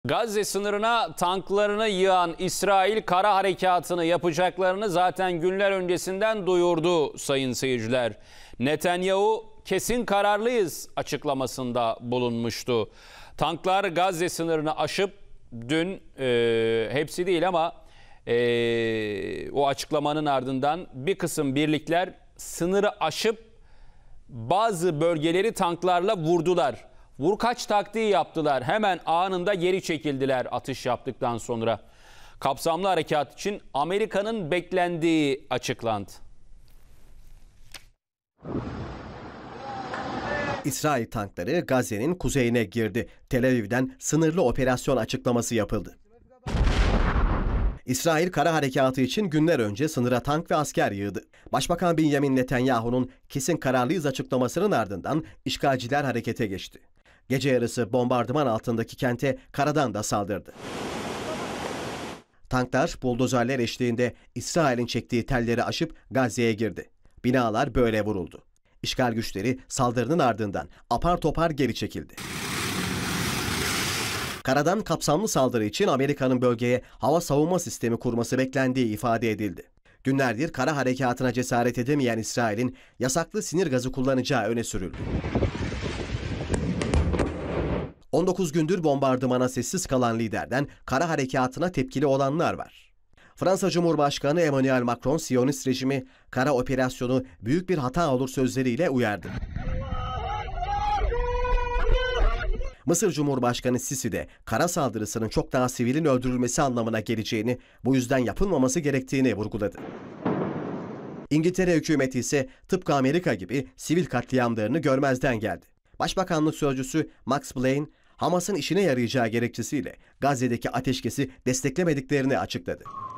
Gazze sınırına tanklarını yığan İsrail kara harekatını yapacaklarını zaten günler öncesinden duyurdu sayın seyirciler. Netanyahu kesin kararlıyız açıklamasında bulunmuştu. Tanklar Gazze sınırını aşıp dün hepsi değil ama o açıklamanın ardından bir kısım birlikler sınırı aşıp bazı bölgeleri tanklarla vurdular. Vurkaç taktiği yaptılar. Hemen anında geri çekildiler atış yaptıktan sonra. Kapsamlı harekat için Amerika'nın beklendiği açıklandı. İsrail tankları Gazze'nin kuzeyine girdi. Tel Aviv'den sınırlı operasyon açıklaması yapıldı. İsrail kara harekatı için günler önce sınıra tank ve asker yığdı. Başbakan Benjamin Netanyahu'nun kesin kararlıyız açıklamasının ardından işgalciler harekete geçti. Gece yarısı bombardıman altındaki kente karadan da saldırdı. Tanklar buldozerler eşliğinde İsrail'in çektiği telleri aşıp Gazze'ye girdi. Binalar böyle vuruldu. İşgal güçleri saldırının ardından apar topar geri çekildi. Karadan kapsamlı saldırı için Amerika'nın bölgeye hava savunma sistemi kurması beklendiği ifade edildi. Günlerdir kara harekatına cesaret edemeyen İsrail'in yasaklı sinir gazı kullanacağı öne sürüldü. 19 gündür bombardımana sessiz kalan liderden kara harekatına tepkili olanlar var. Fransa Cumhurbaşkanı Emmanuel Macron, Siyonist rejimi kara operasyonu büyük bir hata olur sözleriyle uyardı. Mısır Cumhurbaşkanı Sisi de kara saldırısının çok daha sivilin öldürülmesi anlamına geleceğini, bu yüzden yapılmaması gerektiğini vurguladı. İngiltere hükümeti ise tıpkı Amerika gibi sivil katliamlarını görmezden geldi. Başbakanlık sözcüsü Max Blaine, Hamas'ın işine yarayacağı gerekçesiyle Gazze'deki ateşkesi desteklemediklerini açıkladı.